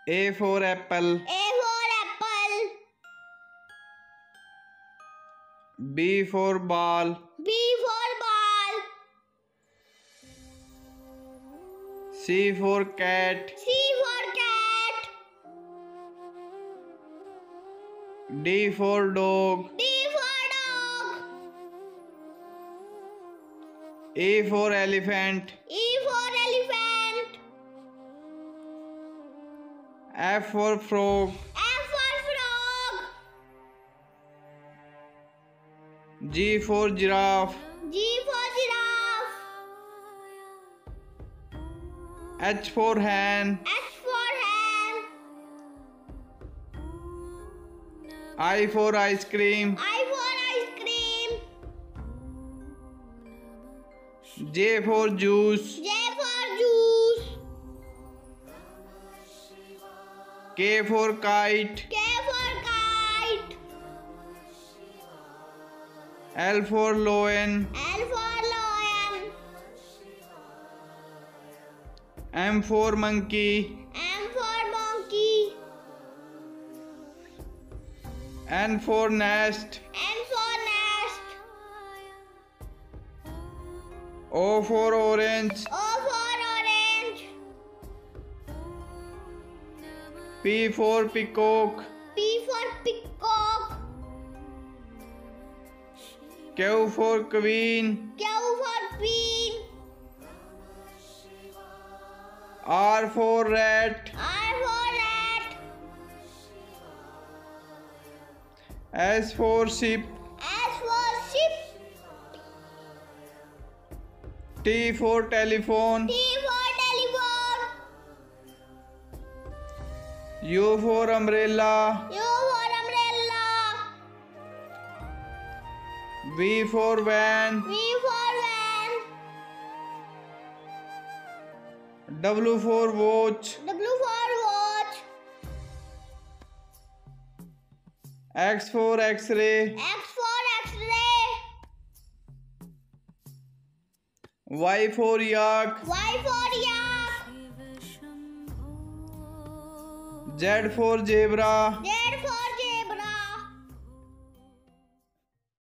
A for apple. A for apple. B for ball. B for ball. C for cat. C for cat. D for dog. D for dog. E for elephant. E for elephant. F for frog. F for frog. G for giraffe. G for giraffe. H for hen. H for hen. I for ice cream. I for ice cream. J for juice. J for juice. K for kite. K for kite. L for lion. L for lion. M for monkey. M for monkey. N for nest. N for nest. O for orange. O for orange. P for peacock. P for peacock. Q for queen. Q for queen. R for rat. R for rat. S for sheep. S for sheep. T for telephone. T for telephone. U for umbrella. U for umbrella. V for van. V for van. W for watch. W for watch. X for x-ray. X for X-ray. Y for yak. Y for yak. Z for zebra. Z